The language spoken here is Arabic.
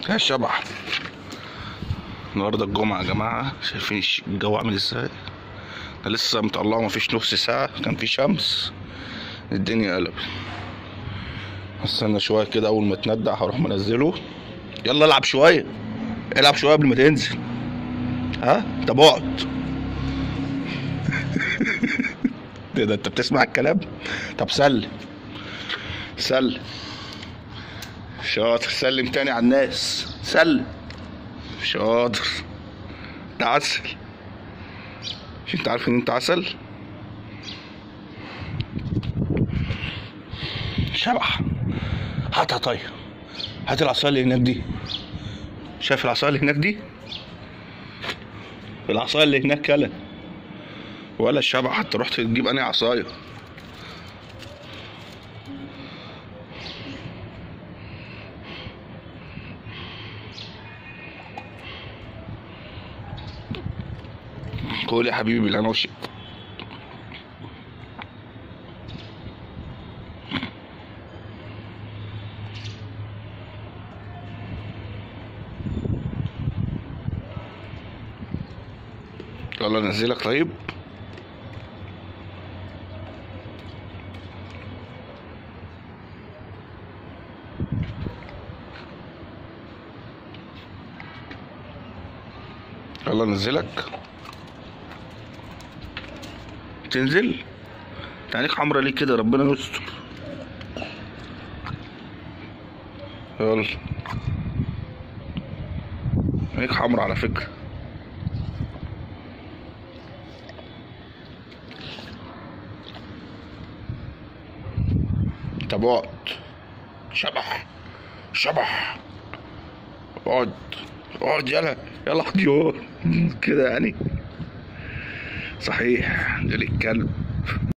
يا شبح، النهارده الجمعة يا جماعة، شايفين الجو عامل ازاي؟ انا لسه مطلعه مفيش نص ساعة كان في شمس، الدنيا قلبت. استنى شوية كده، أول ما تندع هروح منزله. يلا العب شوية، العب شوية قبل ما تنزل. ها؟ طب اقعد. ده انت بتسمع الكلام؟ طب سلم سلم. شاطر، سلم تاني على الناس، سلم. شاطر. ده عسل، مش انت عارف ان انت عسل؟ شبح، هاتها طيب. هات العصايه اللي هناك دي. شايف العصايه اللي هناك دي؟ العصايه اللي هناك كلا ولا الشبح؟ حتى رحت تجيب انهي عصايه؟ قول يا حبيبي بالهنا والشفا. يلا انزلك طيب. يلا انزلك. تنزل؟ انت عينيك حمرا ليه كده؟ ربنا يستر. يلا، عينيك حمرا على فكرة. طب اقعد. شبح شبح، اقعد اقعد. يلا يلا اقعد يوه كده يعني. صحيح ده الكلب.